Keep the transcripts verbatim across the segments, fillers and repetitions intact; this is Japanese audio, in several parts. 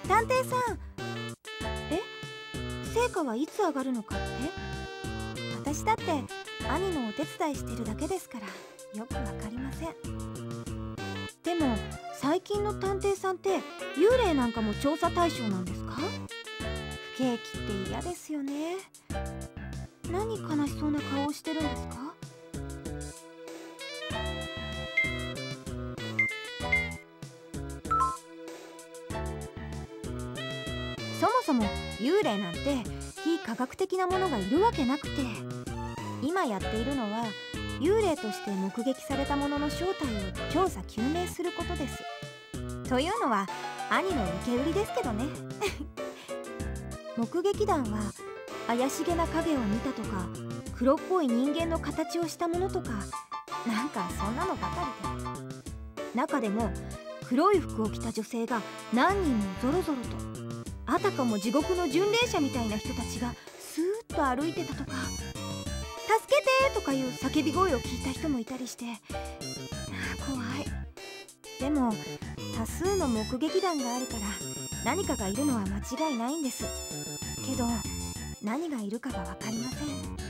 探偵さん、え、成果はいつ上がるのかって？私だって兄のお手伝いしてるだけですからよくわかりません。でも最近の探偵さんって幽霊なんかも調査対象なんですか？不景気って嫌ですよね。何悲しそうな顔をしてるんですか？そもそも幽霊なんて非科学的なものがいるわけなくて、今やっているのは幽霊として目撃されたものの正体を調査究明することです。というのは兄の受け売りですけどね。目撃談は怪しげな影を見たとか、黒っぽい人間の形をしたものとか、なんかそんなのばかりで、中でも黒い服を着た女性が何人もぞろぞろと、あたかも地獄の巡礼者みたいな人たちがスーッと歩いてたとか、助けてとかいう叫び声を聞いた人もいたりして、怖い。でも多数の目撃談があるから何かがいるのは間違いないんです。けど何がいるかが分かりません。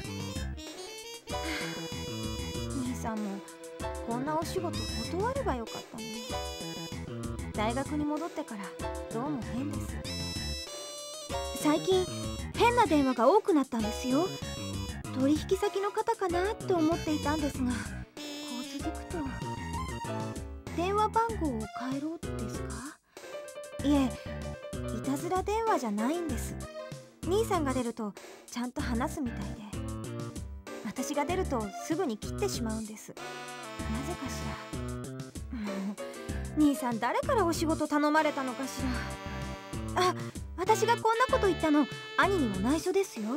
兄さんもこんなお仕事断ればよかったのに。大学に戻ってからどうも変です。最近変な電話が多くなったんですよ。取引先の方かなって思っていたんですが、こう続くと。電話番号を変えろですか？いえ、いたずら電話じゃないんです。兄さんが出るとちゃんと話すみたいで、私が出るとすぐに切ってしまうんです。なぜかしら。もう兄さん誰からお仕事頼まれたのかしら。あ、私がこんなこと言ったの兄にも内緒ですよ。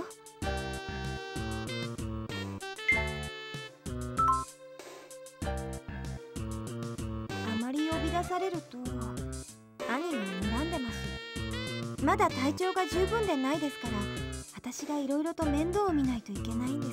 あまり呼び出されると兄が睨んでます。まだ体調が十分でないですから、私がいろいろと面倒を見ないといけないんです。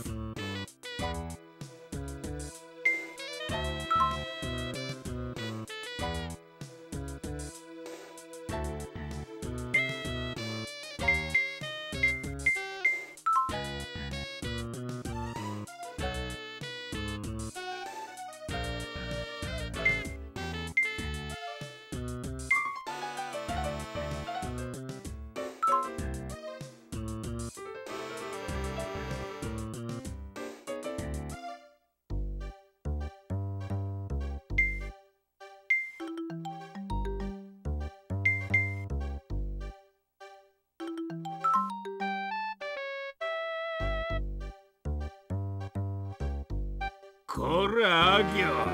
こら、アギョ。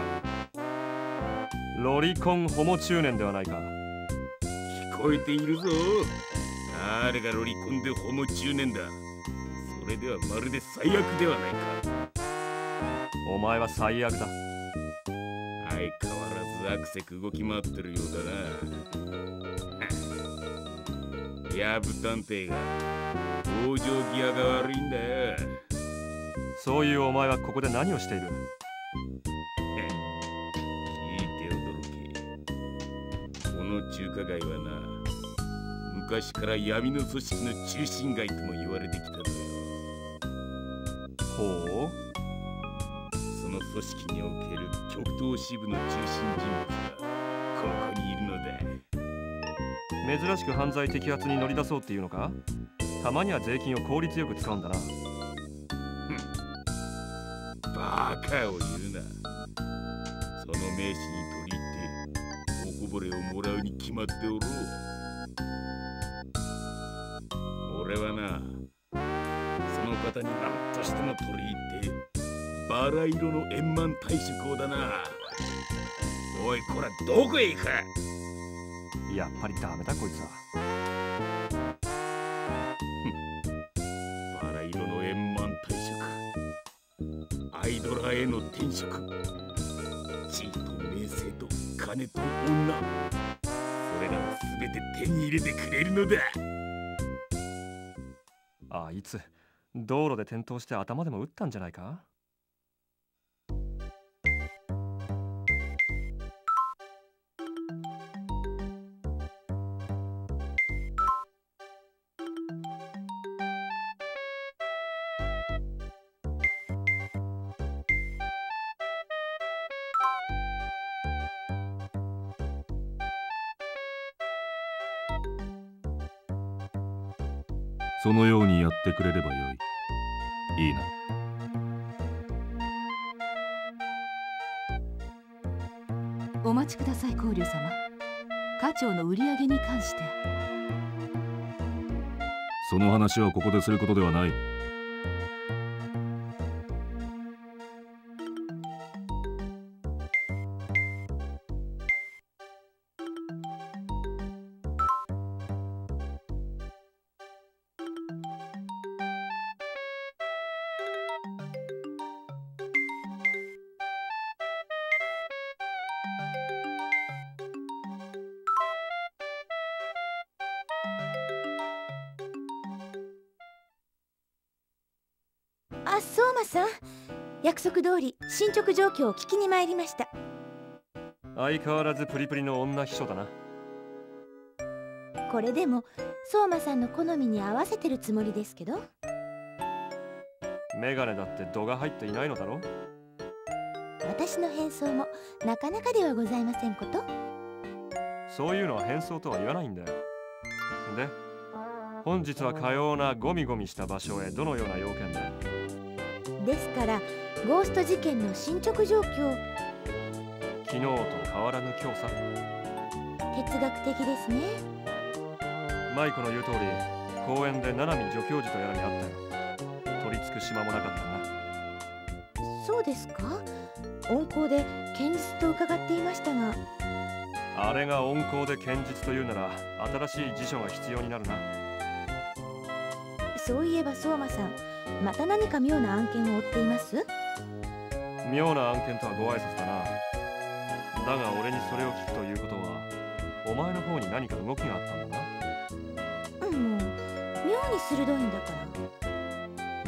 ロリコンホモ中年ではないか。 聞こえているぞ。誰がロリコンでホモ中年だ。それではまるで最悪ではないか。 お前は最悪だ。 相変わらずアクセク動き回ってるようだな。ヤブ探偵が往生際が悪いんだよ。 そういうお前はここで何をしている？ 聞いて驚け。この中華街はな、昔から闇の組織の中心街とも言われてきたんだよ。 ほう。 その組織における極東支部の中心人物がここにいるのだ。 珍しく犯罪摘発に乗り出そうっていうのか？たまには税金を効率よく使うんだな。 バカを言うな。その名刺に取り入っておこぼれをもらうに決まっておろう。俺はな、その方に何としても取り入ってバラ色の円満退職をだな。おい、こらどこへ行くか。 やっぱりダメだこいつは。 バラ色の円満退職、アイドラーへの転職、地位と名声と金と女、それらを全て手に入れてくれるのだ。 あいつ道路で転倒して頭でも打ったんじゃないか？ そのようにやってくれればよい。いいな。 お待ちください、光龍様。課長の売り上げに関して。 その話はここですることではない。 あ、相馬さん、約束通り進捗状況を聞きに参りました。 相変わらずプリプリの女秘書だな。 これでも相馬さんの好みに合わせてるつもりですけど。 メガネだって度が入っていないのだろう。 私の変装もなかなかではございませんこと。 そういうのは変装とは言わないんだよ。で、本日はかようなゴミゴミした場所へどのような要件で？ ですからゴースト事件の進捗状況。 昨日と変わらぬ今日さ。 哲学的ですね。 マイコの言う通り、公園で七海助教授とやらに会ったよ。取り付く島もなかったな。 そうですか。温厚で堅実と伺っていましたが。 あれが温厚で堅実というなら新しい辞書が必要になるな。 そういえば相馬さん、また何か妙な案件を追っています？ 妙な案件とはご挨拶だな。だが俺にそれを聞くということは、お前の方に何か動きがあったんだな。 うん、もう妙に鋭いんだから。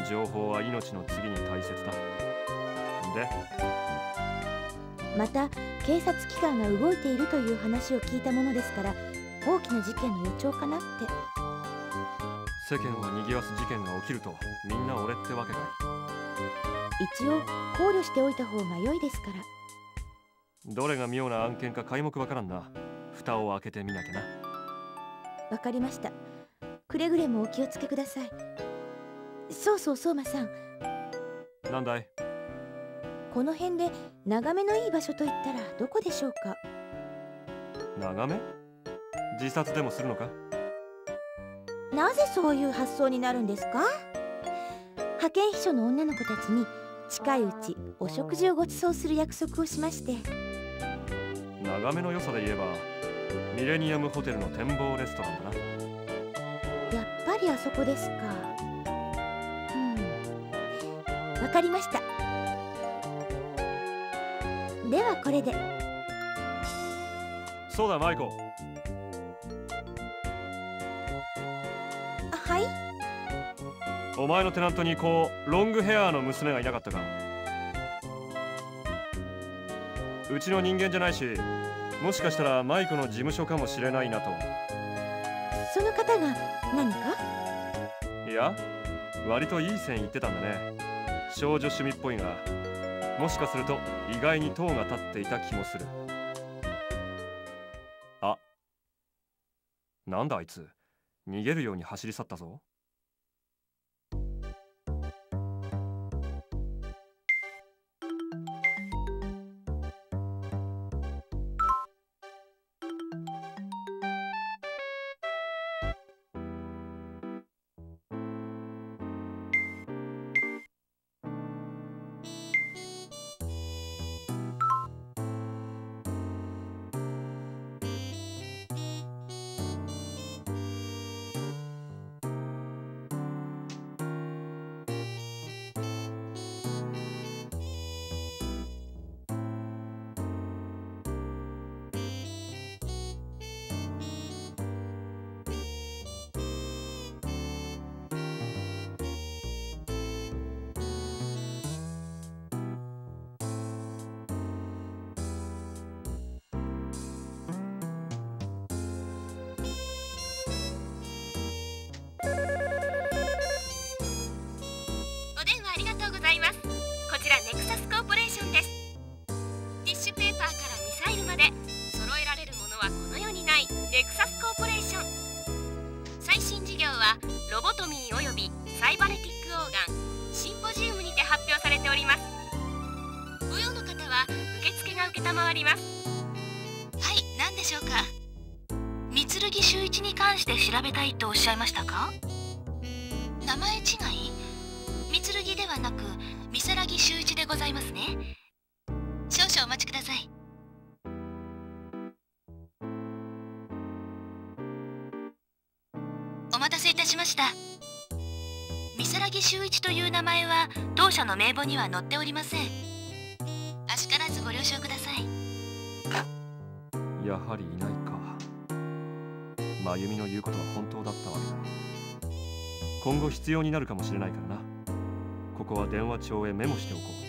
情報は命の次に大切だ。で、 また警察機関が動いているという話を聞いたものですから、大きな事件の予兆かなって。 世間を賑わす事件が起きるとみんな俺ってわけかい。 一応考慮しておいた方が良いですから。 どれが妙な案件か皆目わからんな。蓋を開けてみなきゃな。 わかりました。くれぐれもお気をつけください。そうそう、相馬さん。 なんだい？ この辺で眺めのいい場所といったらどこでしょうか？ 眺め？自殺でもするのか？ なぜそういう発想になるんですか？派遣秘書の女の子たちに近いうちお食事をご馳走する約束をしまして。 眺めの良さで言えばミレニアムホテルの展望レストランだな。 やっぱりあそこですか。うん、わかりました。ではこれで。 そうだマイコ。 はい。 お前のテナントにこうロングヘアの娘がいなかったか？うちの人間じゃないし、もしかしたらマイコの事務所かもしれないなと。 その方が何か？ いや、割といい線いってたんだね。少女趣味っぽいが、もしかすると意外に塔が立っていた気もする。あ、なんだあいつ、逃げるように走り去ったぞ。 ネクサスコーポレーション。最新事業はロボトミー賜ります。 はい、何でしょうか。三剣秀一に関して調べたいとおっしゃいましたか。名前違い？三剣ではなく三更木秀一でございますね。少々お待ちください。お待たせいたしました。三更木秀一という名前は当社の名簿には載っておりません。あしからずご了承ください。 やはりいないか。真由美の言うことは本当だったわけだ。今後必要になるかもしれないからな。ここは電話帳へメモしておこう。